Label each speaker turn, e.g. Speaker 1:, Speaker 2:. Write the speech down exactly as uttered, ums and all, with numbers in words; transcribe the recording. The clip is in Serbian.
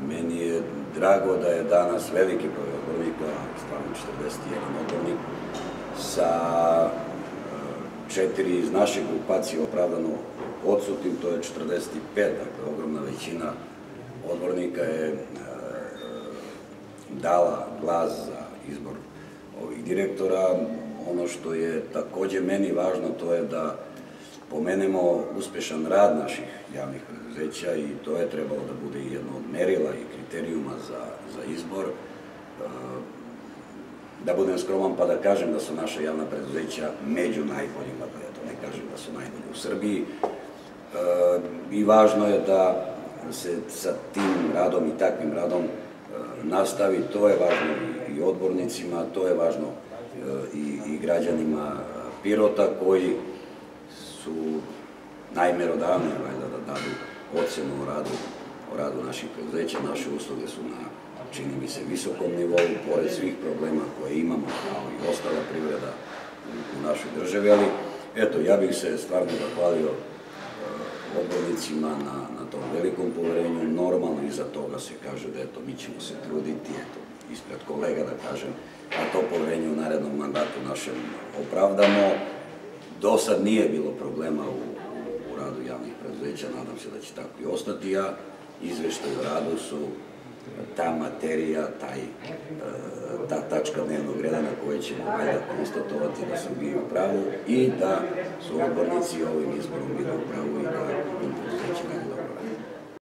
Speaker 1: Meni je drago da je danas veliki broj odbornika, stvarno četrdeset jedan odbornik, sa četiri iz naše grupacije opravdano odsutnim, to je četrdeset pet, dakle ogromna većina odbornika je dala glas za izbor ovih direktora. Ono što je takođe meni važno, to je da pomenemo uspešan rad naših javnih preduzeća i to je trebalo da bude jedno od merila i kriterijuma za izbor. Da budem skroman pa da kažem da su naša javna preduzeća među najboljima, da ja to ne kažem da su najbolji u Srbiji. I važno je da se sa tim radom i takvim radom nastavi. To je važno i odbornicima, to je važno i građanima Pirota koji su najmerodavniji da dadu ocenu o radu naših preduzeća. Naše usluge su na, čini mi se, visokom nivou, pored svih problema koje imamo, kao i ostala privreda u našoj državi, ali eto, ja bih se stvarno zahvalio odbornicima na tom velikom poverenju. Normalno iza toga se kaže da eto, mi ćemo se truditi, eto, ispred kolega da kažem, da to poverenje u narednom mandatu našem opravdamo. Do sad nije bilo problema u radu javnih preduzeća, nadam se da će tako i ostati, a izveštaj o radu su ta materija, ta tačka dnevnog reda na kojoj ćemo valjda konstatovati da su bili u pravu i da su odbornici ovim izborom bili u pravu i da im preduzeće ne